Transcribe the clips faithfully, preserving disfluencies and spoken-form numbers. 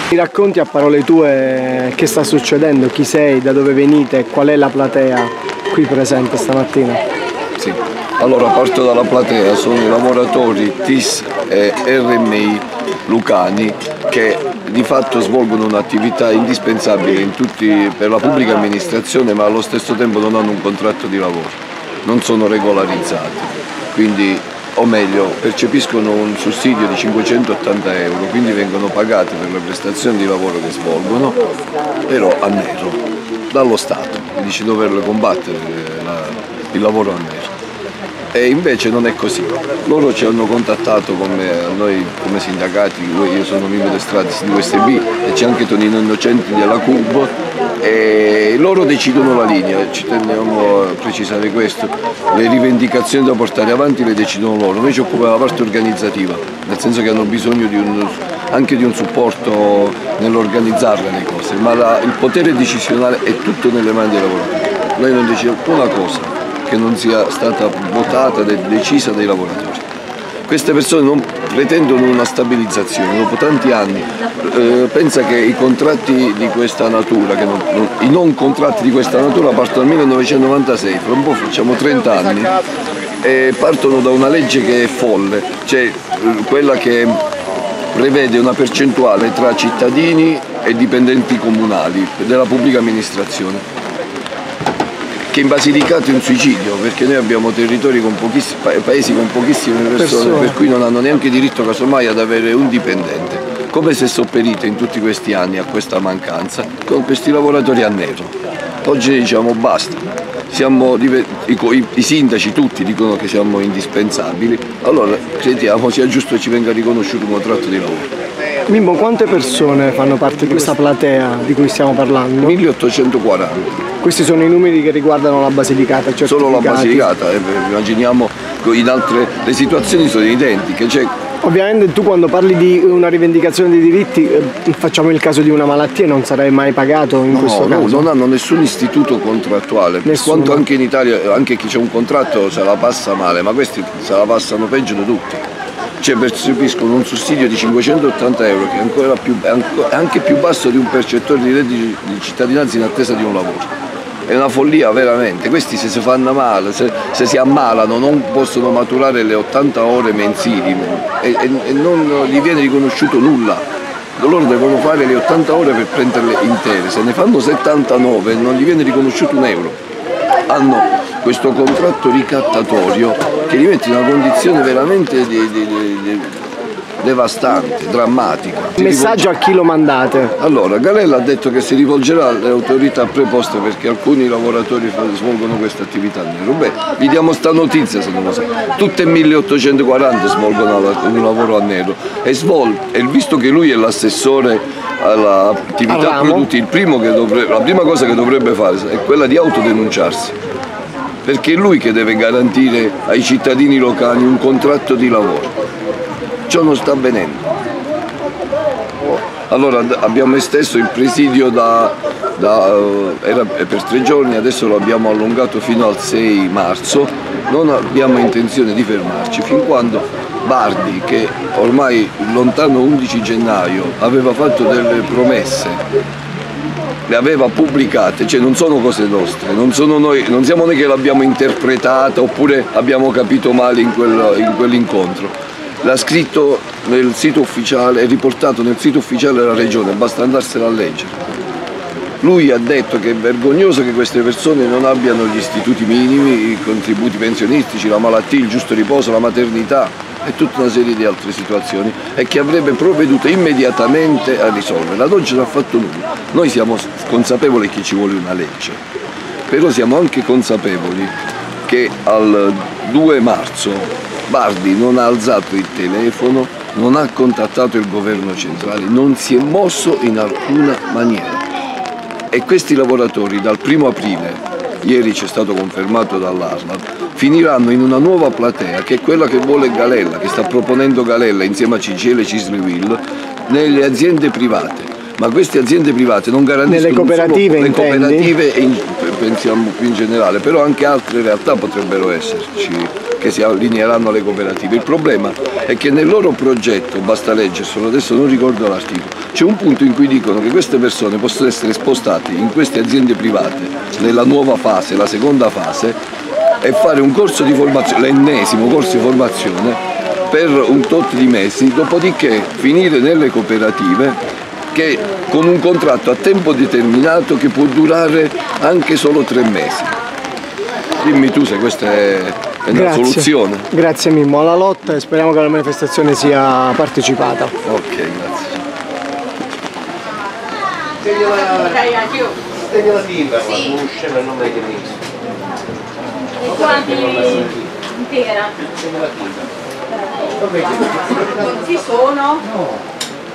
Mi racconti a parole tue che sta succedendo, chi sei, da dove venite, qual è la platea qui presente stamattina? Sì, allora parto dalla platea, sono i lavoratori T I S e R M I lucani che di fatto svolgono un'attività indispensabile in tutti, per la pubblica amministrazione, ma allo stesso tempo non hanno un contratto di lavoro, non sono regolarizzati, quindi, o meglio, percepiscono un sussidio di cinquecentottanta euro, quindi vengono pagati per le prestazioni di lavoro che svolgono, però a nero, dallo Stato, quindi ci doverlo combattere la, il lavoro a nero. E invece non è così. Loro ci hanno contattato come noi come sindacati, io sono membro del Strades di U S B e c'è anche Tonino Innocenti della C U B e loro decidono la linea, ci teniamo a precisare questo, le rivendicazioni da portare avanti le decidono loro, noi ci occupiamo della parte organizzativa, nel senso che hanno bisogno di un, anche di un supporto nell'organizzarle le cose, ma la, il potere decisionale è tutto nelle mani dei lavoratori. Noi non decidiamo una cosa che non sia stata votata e decisa dai lavoratori. Queste persone non pretendono una stabilizzazione, dopo tanti anni, eh, pensa che i contratti di questa natura, che non, non, i non contratti di questa natura partono dal millenovecentonovantasei, fra un po' facciamo trenta anni, e partono da una legge che è folle, cioè quella che prevede una percentuale tra cittadini e dipendenti comunali della pubblica amministrazione, che in Basilicata è un suicidio, perché noi abbiamo territori con pochissimi, paesi con pochissime persone, persone, per cui non hanno neanche diritto casomai ad avere un dipendente. Come se sopperite in tutti questi anni a questa mancanza con questi lavoratori a nero. Oggi diciamo basta, siamo, i, i, i sindaci tutti dicono che siamo indispensabili, allora crediamo sia giusto che ci venga riconosciuto un contratto di lavoro. Mimmo, quante persone fanno parte di questa platea di cui stiamo parlando? milleottocentoquaranta. Questi sono i numeri che riguardano la Basilicata, solo la Basilicata, eh, immaginiamo in altre, le situazioni sono identiche. Cioè... Ovviamente tu quando parli di una rivendicazione dei diritti, eh, facciamo il caso di una malattia, non sarai mai pagato in no, questo no, caso? non hanno nessun istituto contrattuale, per quanto anche in Italia, anche chi c'è un contratto se la passa male, ma questi se la passano peggio di tutti. Cioè percepiscono un sussidio di cinquecentottanta euro che è ancora più, è anche più basso di un percettore di reddito di cittadinanza in attesa di un lavoro. È una follia veramente, questi se si fanno male, se, se si ammalano non possono maturare le ottanta ore mensili e, e, e non gli viene riconosciuto nulla. Loro devono fare le ottanta ore per prenderle intere, se ne fanno settantanove non gli viene riconosciuto un euro. Hanno questo contratto ricattatorio che li mette in una condizione veramente di, di, di, di, devastante, drammatica. Un messaggio a chi lo mandate? Allora, Galella ha detto che si rivolgerà alle autorità preposte perché alcuni lavoratori svolgono questa attività nero. Beh, vi diamo sta notizia se non lo sa. Tutte milleottocentoquaranta svolgono un lavoro a nero e, svol e visto che lui è l'assessore all'attività produttiva, il primo che dovrebbe, la prima cosa che dovrebbe fare è quella di autodenunciarsi, perché è lui che deve garantire ai cittadini locali un contratto di lavoro. Ciò non sta avvenendo. Allora abbiamo esteso il presidio da, da, era per tre giorni, adesso lo abbiamo allungato fino al sei marzo, non abbiamo intenzione di fermarci fin quando Bardi, che ormai il lontano undici gennaio aveva fatto delle promesse, le aveva pubblicate, cioè non sono cose nostre, non, sono noi, non siamo noi che l'abbiamo interpretata oppure abbiamo capito male in, quel, in quell'incontro. L'ha scritto nel sito ufficiale, è riportato nel sito ufficiale della regione, basta andarsela a leggere. Lui ha detto che è vergognoso che queste persone non abbiano gli istituti minimi, i contributi pensionistici, la malattia, il giusto riposo, la maternità e tutta una serie di altre situazioni e che avrebbe provveduto immediatamente a risolverle. Ad oggi non ha fatto nulla. Noi siamo consapevoli che ci vuole una legge, però siamo anche consapevoli che al due marzo Bardi non ha alzato il telefono, non ha contattato il governo centrale, non si è mosso in alcuna maniera. E questi lavoratori dal primo aprile, ieri c'è stato confermato dall'Arnab, finiranno in una nuova platea che è quella che vuole Galella, che sta proponendo Galella insieme a C G I L e Cisleville nelle aziende private. Ma queste aziende private non garantiscono nelle cooperative, solo, le cooperative intendi? e in, pensiamo più in generale, però anche altre realtà potrebbero esserci che si allineeranno alle cooperative. Il problema è che nel loro progetto, basta leggerselo, adesso non ricordo l'articolo, c'è un punto in cui dicono che queste persone possono essere spostate in queste aziende private nella nuova fase, la seconda fase, e fare un corso di formazione, l'ennesimo corso di formazione per un tot di mesi, dopodiché finire nelle cooperative che con un contratto a tempo determinato che può durare anche solo tre mesi. Dimmi tu se questa è una Grazie. soluzione. Grazie Mimmo, alla lotta e speriamo che la manifestazione sia partecipata. Ok, grazie. Stegli la timba, sì. Non scema il nome che mi E quanti intera? Non ci sono? No.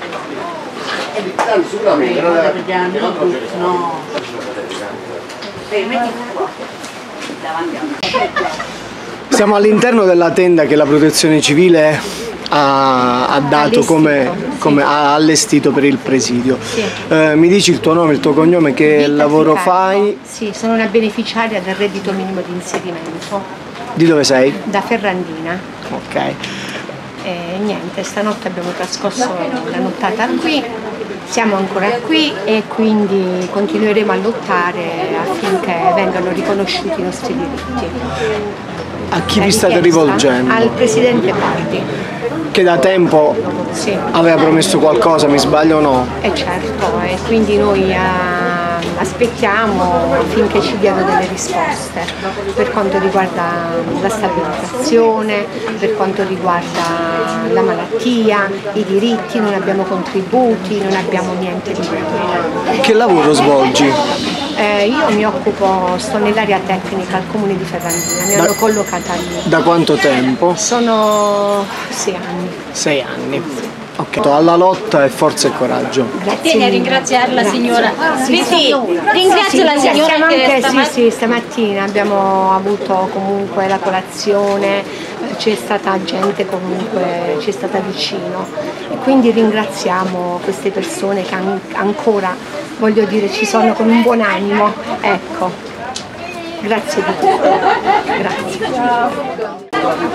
Sicuramente non è no. Beh, metti qua. Davanti a me. Siamo all'interno della tenda che la protezione civile ha, ha dato come, come ha allestito per il presidio. Sì. Eh, mi dici il tuo nome, il tuo cognome, che Vita lavoro Ficardo. fai? Sì, sono una beneficiaria del reddito minimo di inserimento Di dove sei? da Ferrandina. Ok. E niente, stanotte abbiamo trascorso la nottata qui, siamo ancora qui e quindi continueremo a lottare affinché vengano riconosciuti i nostri diritti. A chi La vi state richiesta rivolgendo? Al presidente Pardi. Che da tempo Sì. aveva promesso qualcosa, mi sbaglio o no? E certo, e quindi noi ah, aspettiamo finché ci diano delle risposte per quanto riguarda la stabilizzazione, per quanto riguarda la malattia, i diritti, non abbiamo contributi, non abbiamo niente di quello. Che lavoro svolgi? Eh, io mi occupo, sto nell'area tecnica al comune di Ferrandina, mi Da- hanno collocata lì. Da quanto tempo? Sono sei anni. Sei anni. Ok. Alla lotta e forza e coraggio. Grazie Tieni a mille. ringraziare la Grazie. signora. Sì, sì, ringrazio la signora Siamo che anche, sì, stamattina. sì, stamattina abbiamo avuto comunque la colazione, c'è stata gente comunque, ci è stata vicino e quindi ringraziamo queste persone che an- ancora, voglio dire, ci sono con un buon animo. Ecco, grazie di tutto. Grazie.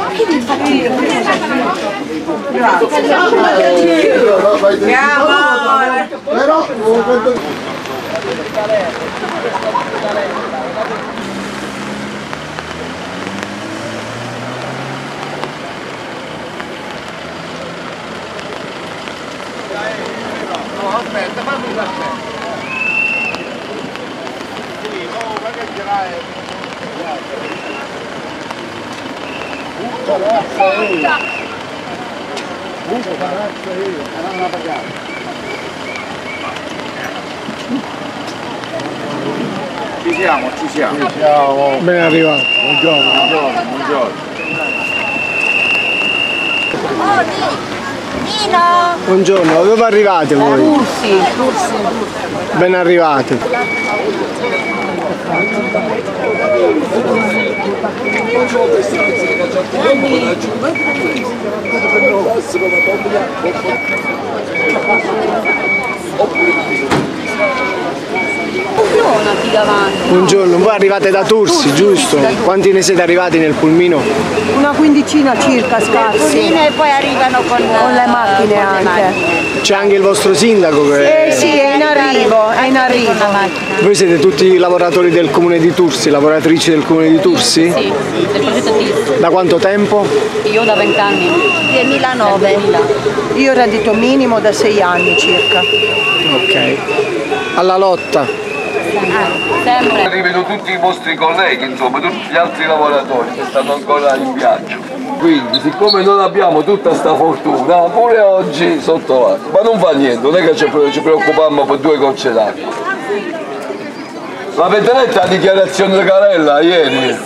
aspetta, fammi un aspetta. Ci siamo, ci siamo. Ci siamo. Ben arrivato. Buongiorno, buongiorno, buongiorno. Buongiorno, dove arrivate voi? Tursi, Tursi. Ben arrivate. Qui davanti. Buongiorno, voi arrivate da Tursi, giusto? Quanti ne siete arrivati nel pulmino? Una quindicina circa scarsi, E poi arrivano con, con le macchine anche. C'è anche il vostro sindaco che... Eh sì, è in arrivo, è in arrivo. Voi siete tutti lavoratori del comune di Tursi, lavoratrici del comune di Tursi? Sì, del progetto T I S. Da quanto tempo? Io da vent'anni. duemilanove. Io reddito minimo da sei anni circa. Ok. Alla lotta. Sempre. Arrivano tutti i vostri colleghi, insomma, tutti gli altri lavoratori che stanno ancora in viaggio. Quindi, siccome non abbiamo tutta sta fortuna, pure oggi sotto l'acqua. Ma non fa niente, non è che ci, ci preoccupiamo per due gocce d'acqua. L'avete letta la dichiarazione di Carella ieri?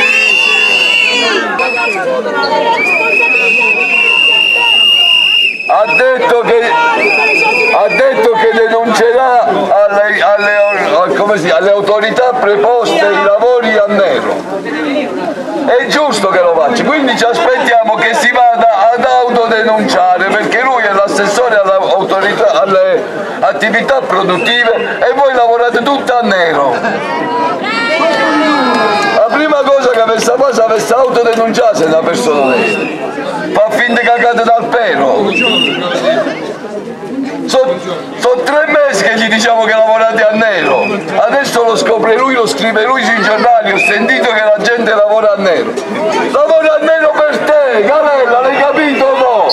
Ha detto che, ha detto che denuncerà alle, alle, come si, alle autorità preposte i lavori a nero. È giusto che lo faccia, quindi ci aspettiamo che si vada ad autodenunciare, perché lui è l'assessore alle, autorità, alle attività produttive e voi lavorate tutto a nero. La prima cosa che per sta cosa per sta autodenunciare se una persona onesta. Fa finta cagate dal pelo. Sono so tre mesi che gli diciamo che lavorate a nero, adesso lo scopre lui, lo scrive lui sui giornali, ho sentito che la gente lavora a nero. Lavora a nero per te, Galella, l'hai capito o no?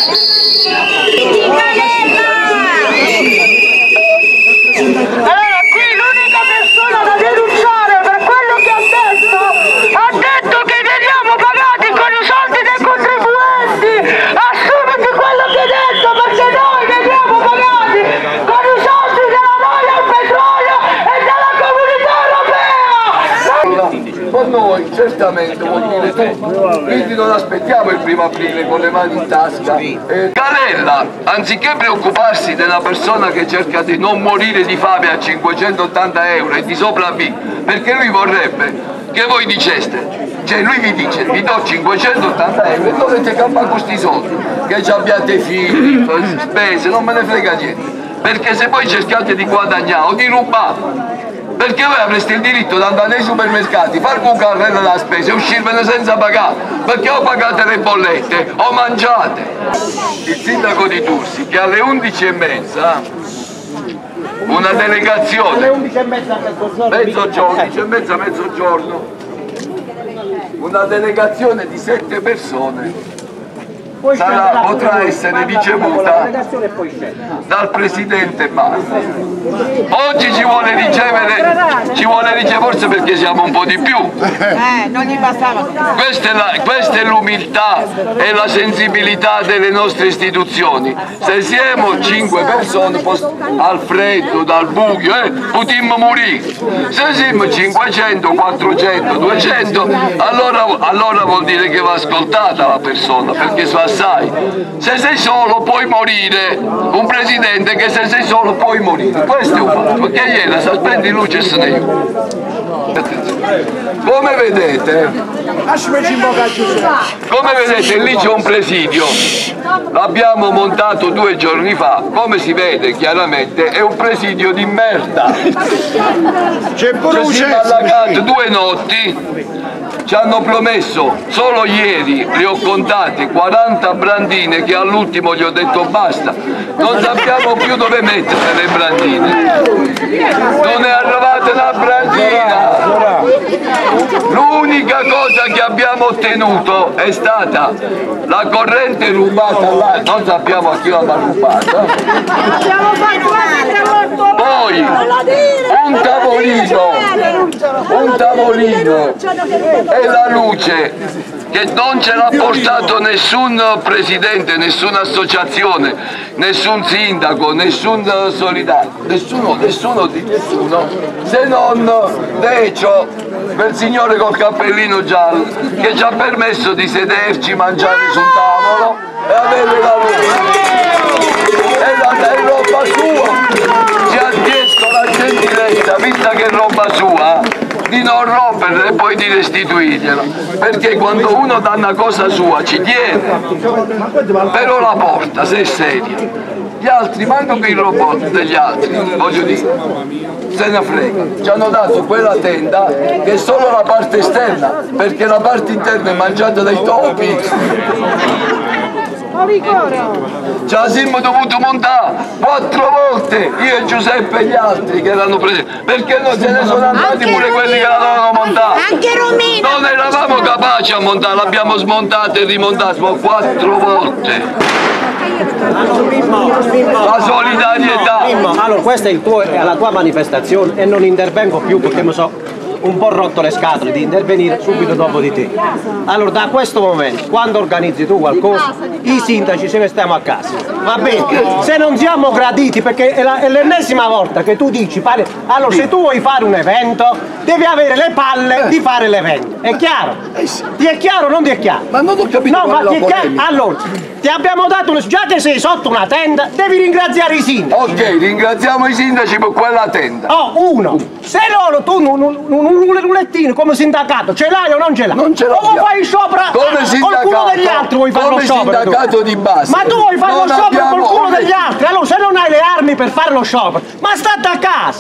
Allora qui l'unica persona da denunciare per quello che ha detto, ha detto che veniamo pagati con i soldi dei contribuenti, assumiti quello che hai detto perché noi veniamo pagati con i soldi della Royal Petrolio e della Comunità Europea! Con noi certamente vuol dire tutto, quindi non aspettiamo il primo aprile con le mani in tasca. Eh, Galella, anziché preoccuparsi della persona che cerca di non morire di fame a cinquecentottanta euro e di sopravvivere, perché lui vorrebbe che voi diceste, cioè lui vi dice vi do cinquecentottanta euro e dovete campare con questi soldi, che ci abbiate figli, spese, non me ne frega niente, perché se voi cercate di guadagnare o di rubare, perché voi avreste il diritto di andare nei supermercati, farvi un carrello della spesa e uscirvene senza pagare, perché o pagate le bollette o mangiate. Il sindaco di Tursi che alle undici e mezza una delegazione, alle undici e mezza mezzogiorno, undici e mezza mezzogiorno, una delegazione di sette persone sarà, potrà essere ricevuta dal presidente Basta. Oggi ci vuole ricevere, ci vuole ricevere forse perché siamo un po' di più. Eh, non gli bastava. Questa è l'umiltà e la sensibilità delle nostre istituzioni. Se siamo cinque persone, al freddo, dal buio, eh, potremmo morire. Se siamo cinquecento, quattrocento, duecento, allora, allora vuol dire che va ascoltata la persona, perché sa assai. Se sei solo puoi morire, un presidente che se sei solo puoi morire, questo è un fatto, perché ieri si spendi luce e se ne come vedete, come vedete lì c'è un presidio, l'abbiamo montato due giorni fa, come si vede chiaramente è un presidio di merda, c'è allagato due notti. Ci hanno promesso, solo ieri li ho contati, quaranta brandine che all'ultimo gli ho detto basta, non sappiamo più dove mettere le brandine, non è arrivata una brandina, l'unica cosa che abbiamo ottenuto è stata la corrente rubata là, non sappiamo a chi l'ha rubata, poi un tavolino, un tavolino e la luce che non ce l'ha portato nessun presidente, nessuna associazione, nessun sindaco, nessun solidario, nessuno, nessuno di nessuno, se non Decio, quel signore col cappellino giallo, che ci ha permesso di sederci, mangiare sul tavolo e avere la luce. E la è roba sua, ci ha chiesto la gentilezza, vista che è roba sua, di non romperla e poi di restituirgliela, perché quando uno dà una cosa sua ci tiene, però la porta se è seria. Gli altri, manco che il robot degli altri, voglio dire, se ne frega, ci hanno dato quella tenda che è solo la parte esterna, perché la parte interna è mangiata dai topi. Ce la siamo dovuto montare quattro volte, io e Giuseppe e gli altri che erano presenti, perché non se ne sono andati pure quelli che l'avevano montata. Anche Romino! Non eravamo capaci a montare, l'abbiamo smontata e rimontata quattro volte. La solidarietà. Allora questa è, il tuo, è la tua manifestazione e non intervengo più perché mi so un po' rotto le scatole di intervenire subito dopo di te. Allora da questo momento, quando organizzi tu qualcosa, i sindaci ce ne stiamo a casa, va bene? Se non siamo graditi, perché è l'ennesima volta che tu dici, pare, allora se tu vuoi fare un evento, devi avere le palle di fare l'evento, è chiaro? Ti è chiaro o non ti è chiaro? Ma non ho capito. No, ma ti è chiaro? Allora, ti abbiamo dato, già che sei sotto una tenda, devi ringraziare i sindaci. Ok, ringraziamo i sindaci per quella tenda. Oh, uno, se loro tu un, un, un, un rulettino come sindacato ce l'hai o non ce l'hai? Non ce l'ho. O fai sciopero come qualcuno degli altri vuoi fare lo sciopero? Come sindacato di base. Ma tu vuoi fare lo sciopero abbiamo... qualcuno degli altri? Allora se non hai le armi per fare lo sciopero, ma state a casa!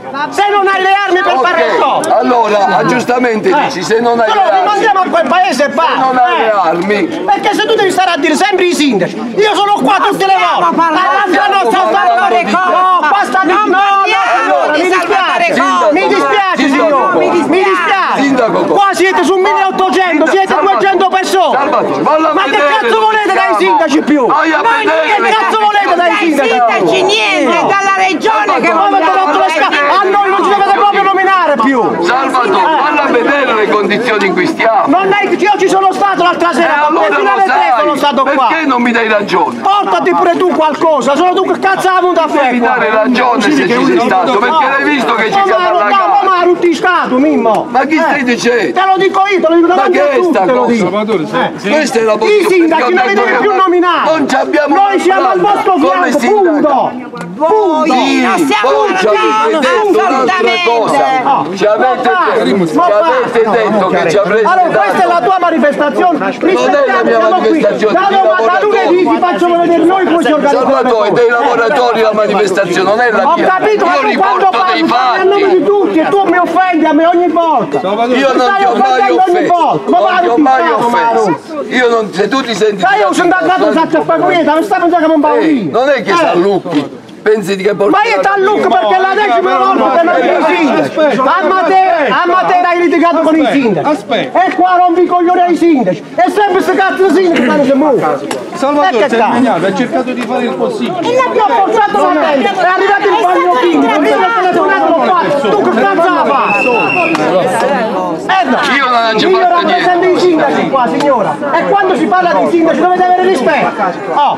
Se non hai le armi per Okay. fare il gol. Allora, giustamente Eh. dici, se non hai Però le armi, rimandiamo a quel paese e basta. non hai le Eh. armi, Perché se tu devi stare a dire sempre i sindaci, io sono qua tutte le volte. L'altra non sto parlando di te. No, basta di no, no, allora, mi dispiace, Sindaco, mi dispiace Sindaco, signore, mi dispiace. Sindaco. Qua siete su milleottocento, siete Salvatore. duecento persone. Salvatore, vallo a Ma che vedere cazzo volete dove dai siamo. sindaci più? Vai a vedere. Che cazzo volete dai sindaci? Sindaci niente, è dalla regione che Ma avete rotto le scatole, a noi non ci dovete proprio nominare più. Salvatore, vallo a vedere le condizioni in cui stiamo. Non è, io ci sono stato l'altra E sera, allora fino lo alle tre sono sai, stato qua. perché non mi dai ragione? Portati pure tu qualcosa, sono tu che cazzo hai avuto a fare Devi qua? dare ragione se ci sei stato, perché l'hai visto che ci siamo Ma allagati. ma rutti scato, Mimmo! Ma chi stai dicendo? Te lo dico io, te lo dico Ma davanti che a è tutti, sta te lo cosa? dico. Questa è la I posizione. sindaci non li devi più nominare! Non ci abbiamo Noi siamo al vostro come fianco, sindaco. punto! Voi Sì, non siamo voi ci avete detto un'altra cosa. Ci avete, ci avete detto che ci avreste Allora questa è la dato. tua manifestazione, Non è la mia siamo qui. manifestazione, Da, di doma- da lavoratori. lunedì ti faccio vedere noi come ci organizziamo. Salvatore, dei lavoratori la manifestazione, non è la Ho mia. capito, ma Io tu quando riporto parli dei parli a nome di fatti. tutti e tu mi offendi a me ogni volta. Io non Mi ti stai ho mai offendendo ogni offeso. volta. Ma Non vai, ti ho ti mai stanno, offeso. Maru. Io non, se tu ti senti. Ma io sono andato a Zappagueta, mi stai pensando che non Ehi, bambino. non è che sa Lucchi. Pensi che Ma io t'allucco perché è la decima volta che non mi i sindaci. A Matera, a Matera hai litigato con i sindaci. E qua rompi i coglioni ai sindaci. E sempre sti cazzo di sindaci stanno se muovono. Salvatore E si è che impegnato, ha cercato di fare il possibile. E l'abbiamo portato là dentro, è arrivato il bagno chimico, io l'ho telefonato, l'ho fatto, tu che cazzo la fai? Eh no, Io non ho io fatto rappresento i sindaci qua signora, e quando si parla di sindaci dovete avere rispetto. Oh,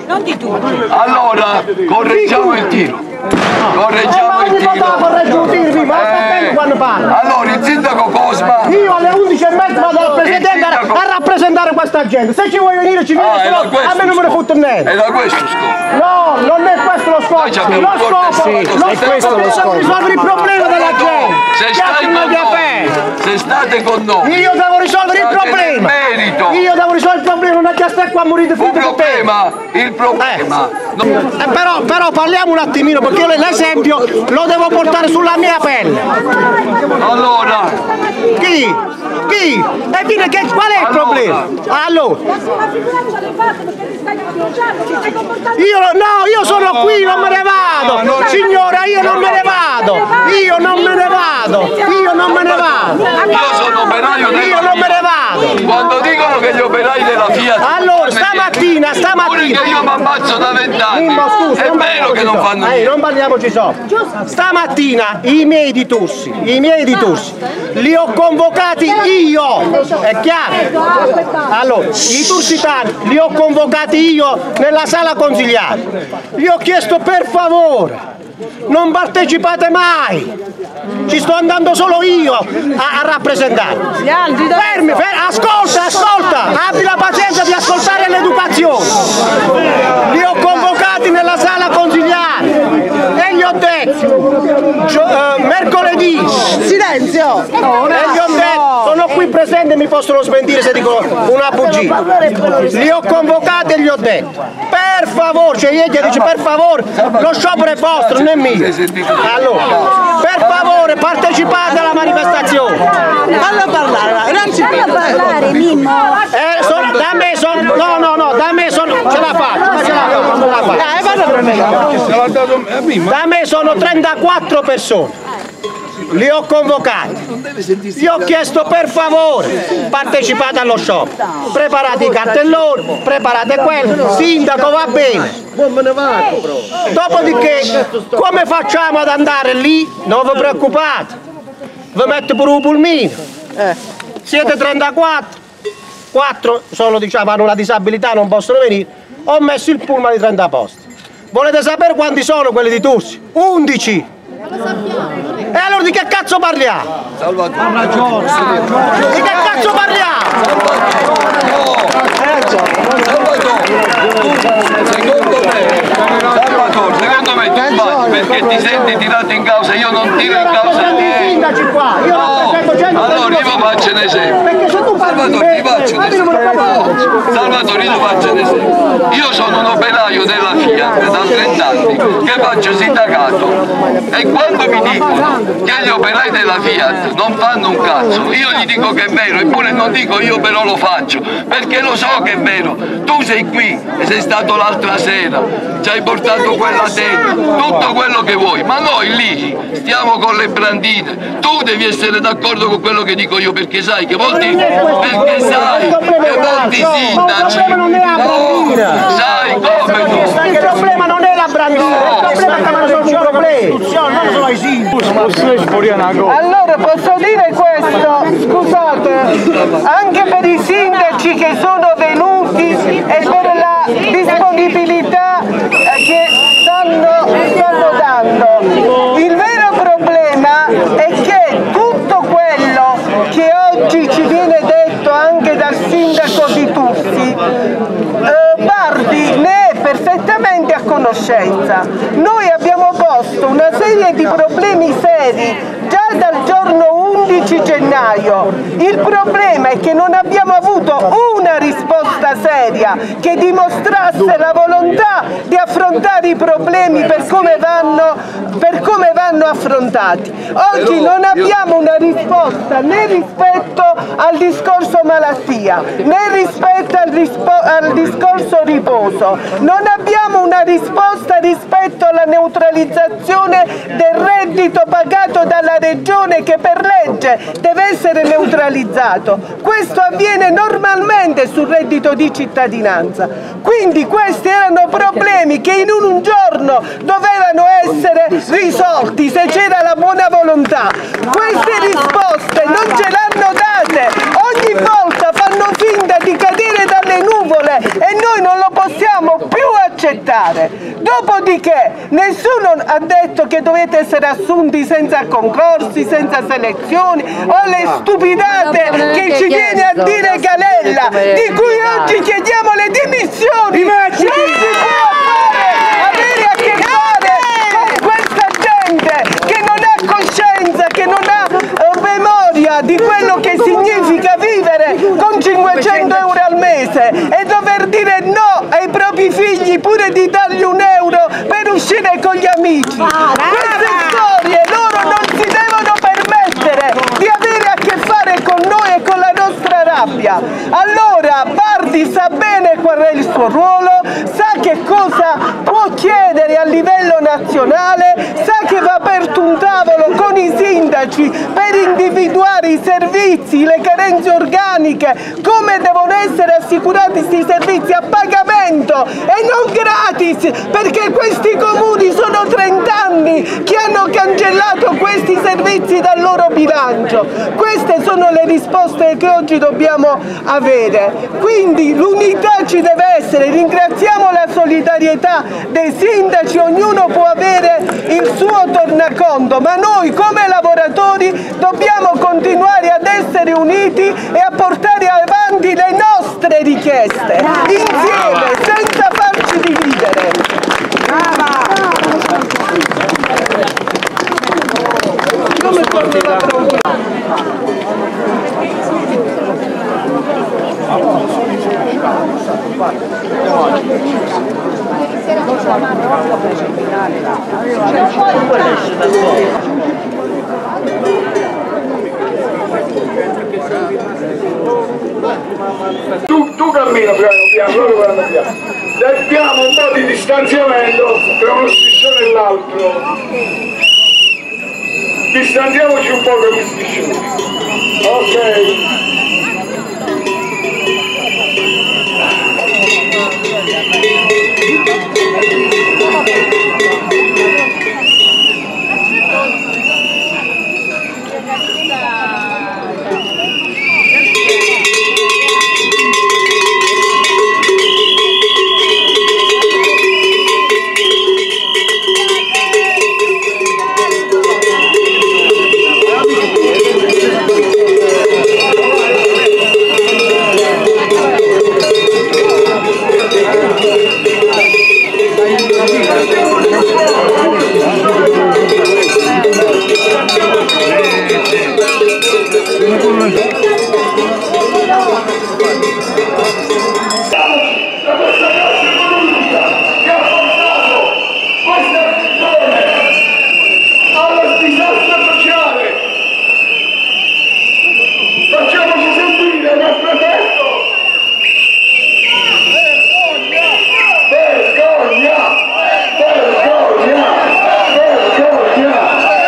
Allora, correggiamo il tiro. eh, Correggiamo ma il ogni volta tiro. correggo un tiro, ma sta Eh. attento quando parla. Allora, il sindaco Cosma. Io alle undici e mezza vado al presidente a, sindaco- a rappresentare questa gente, se ci vuoi venire ci vieni, Ah, se era no questo a me non me ne lo fotte scopo. niente. Era questo lo scopo. No, non è questo lo scopo, Noi ci abbiamo lo un scopo, corte- lo Sì, scopo è questo lo è scopo. risolvere il problema della gente. Se Che stai hanno con di aperto. noi, se state con noi, Io devo risolvere il state nel problema. merito. Io devo risolvere il problema, non è che stai qua a morire Il finito di te. problema, il problema. no- Eh, però, però parliamo un attimino perché io l'esempio lo devo portare sulla mia pelle. Allora, Chi? Chi? E dire che qual è il Allora. problema? Allora, Ma una figuraccia l'hai fatta perché ti stai appoggiando, ti stai comportando. io no, io sono qui, non me ne vado. Signora, io non me ne vado. Io non me ne vado. Io non me ne vado. io sono operaio della Io non me ne Fiat. vado. Quando dicono che gli operai della Fiat Allora, stamattina, pure stamattina. che io mi ammazzo da vent'anni, Mimmo, scusa, è non vero che non parliamoci fanno sopra. Ehi, niente. non parliamoci sopra. Stamattina i miei di Tussi, i miei di Tussi, li ho convocati io, è chiaro? Allora, i tursitani li ho convocati io nella sala consigliare. Gli ho chiesto per favore, non partecipate mai. Ci sto andando solo io a, a rappresentare. Fermi, fermi, ascolta, ascolta, abbi la pazienza di ascoltare l'educazione. Li ho convocati nella sala consigliare e gli ho detto, gio- eh, mercoledì, silenzio, e gli ho detto, sono qui presente e mi possono smentire se dico una bugia. Li ho convocati e gli ho detto, per favore, cioè ieri dice per favore, lo sciopero è vostro, non è mio. Allora, per favore partecipate alla manifestazione. Fallo parlare, non ci Fallo parlare, Mimmo. Eh, sono- da me sono, no no no, da me sono, ce la faccio, ce la faccio, ce la faccio. Eh, vado per me. Se l'ha dato a Mimmo. Da me sono trentaquattro persone. Li ho convocati, gli ho chiesto per favore partecipate allo sciopero, preparate i cartelloni, preparate quello, sindaco va bene. Dopodiché come facciamo ad andare lì? Non vi preoccupate, vi metto pure un pulmino, siete trentaquattro, quattro sono, diciamo, hanno una disabilità, non possono venire, ho messo il pullman di trenta posti. Volete sapere quanti sono quelli di Tussi? undici! E allora di che cazzo parliamo? Salvatore. Ha ragione. Di che cazzo parliamo? Salvatore, tu, secondo me, Salvatore, secondo me tu sbagli perché ti senti tirato in causa, io non tiro in causa I sindaci qua, io rappresento gente. No, allora io vi faccio un esempio. Perché se tu parli di Salvatore, me, ti faccio un a me non me lo esempio. capisco. No, Salvatore, io ti faccio un esempio. Io sono un operaio della Fiat da trenta anni che faccio sindacato E quando mi dicono che gli operai della Fiat non fanno un cazzo, io gli dico che è vero, eppure non dico io però lo faccio, perché lo so che è vero. Tu sei qui e sei stato l'altra sera, ci hai portato quella tenda, tutto quello che vuoi, ma noi lì stiamo con le brandine. Tu devi essere d'accordo con quello che dico io, perché sai che molti, perché sai che molti sindaci, no, sai come no. Il problema non è la brandina, il problema è che non sono un problema, non sono i sindaci. Allora posso dire questo, scusate, anche per i sindaci che sono venuti e per la disponibilità che stanno, stanno dando. Il vero problema è che tutto quello che oggi ci viene detto anche dal sindaco di Tussi, eh, Bardi ne è perfettamente a conoscenza. Noi abbiamo posto una serie di problemi seri già dal giorno undici gennaio. Il problema è che non abbiamo avuto una risposta seria che dimostrasse la volontà di affrontare i problemi per come vanno, per come vanno affrontati. Oggi non abbiamo una risposta né rispetto al discorso malattia, né rispetto al, rispo al discorso riposo. Non abbiamo una risposta rispetto alla neutralizzazione del reddito pagato dalla Regione, che per legge deve essere neutralizzato. Questo avviene normalmente sul reddito di cittadinanza. Quindi questi erano problemi che in un giorno dovevano essere risolti se c'era la buona volontà. Queste risposte non ce l'hanno date, ogni volta fanno finta di cadere dalle nuvole e noi non lo possiamo più accettare. Dopodiché nessuno ha detto che dovete essere assunti senza concorsi, senza selezioni o le stupidate che ci viene a dire Calella, di cui oggi chiediamo le dimissioni. Non si può fare, avere a che fare con questa gente che non ha coscienza, che non ha eh, memoria di quello che significa vivere con cinquecento euro al mese e dover dire no ai propri figli pure di dargli un euro per uscire con gli amici. Queste storie loro non si devono permettere di avere a che fare con noi e con la nostra rabbia. Allora Bardi sa bene qual è il suo ruolo, sa che cosa può chiedere a livello nazionale, sa che va aperto un tavolo con i sindaci per individuare i servizi, le carenze organiche, come devono essere assicurati questi servizi a pagamento e non gratis, perché questi comuni sono trenta anni che hanno cancellato questi servizi dal loro bilancio. Queste sono le risposte che oggi dobbiamo avere. Quindi l'unità ci deve essere, ringraziamo la solidarietà dei sindaci, ognuno può avere il suo tornaconto, ma noi come lavoratori dobbiamo continuare ad essere uniti e a portare avanti le nostre richieste, insieme, senza farci dividere. Come torno la Tu, tu cammina piano piano, loro vanno piano. Abbiamo un po' di distanziamento tra uno striscione e l'altro. Distanziamoci un po' con gli striscioni. Ok. al disastro sociale. Facciamoci sentire dal prefetto. Vergogna! Vergogna! Vergogna!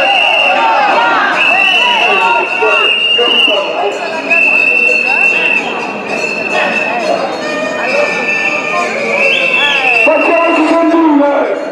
Facciamoci sentire!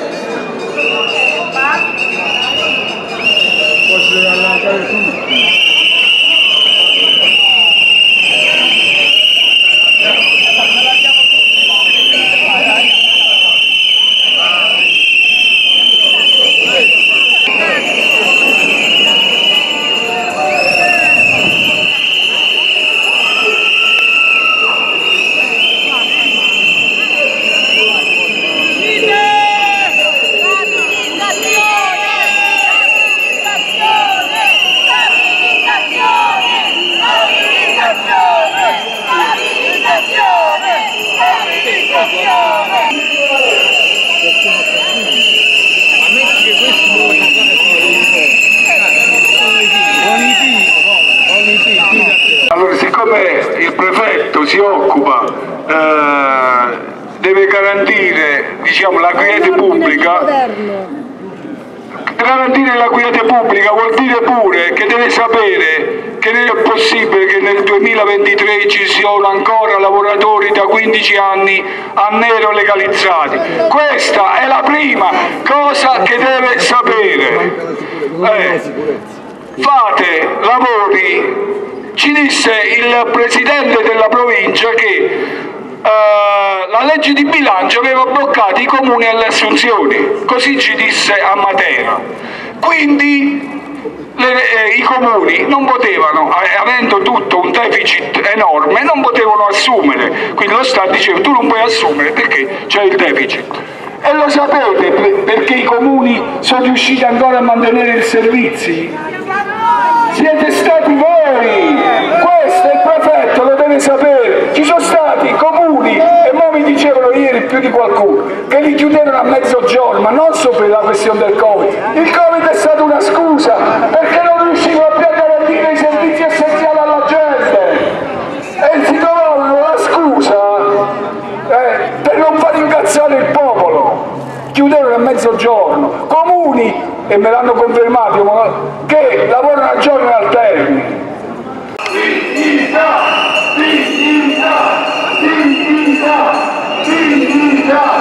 Allora, siccome il prefetto si occupa, eh, deve garantire, diciamo, la quiete pubblica, garantire la quiete pubblica vuol dire pure che deve sapere che non è possibile che nel duemilaventitré ci siano ancora lavoratori da quindici anni a nero legalizzati. Questa è la prima cosa che deve sapere. Eh, fate lavori. Ci disse il presidente della provincia che uh, la legge di bilancio aveva bloccato i comuni alle assunzioni, così ci disse a Matera. Quindi le, eh, i comuni non potevano, eh, avendo tutto un deficit enorme, non potevano assumere. Quindi lo Stato diceva: tu non puoi assumere perché c'è il deficit. E lo sapete perché i comuni sono riusciti ancora a mantenere i servizi? Siete stati voi! Questo il prefetto lo deve sapere. Ci sono stati comuni, e mo mi dicevano ieri più di qualcuno, che li chiudevano a mezzogiorno, ma non solo per la questione del Covid. Il Covid è stata una scusa, perché non riuscivano più a garantire i servizi essenziali alla gente. E si trovavano la scusa eh, per non far incazzare il popolo. Chiudevano a mezzogiorno. Comuni, e me l'hanno confermato, che lavorano a giorni alterni. Dignità! Dignità! Dignità! Dignità!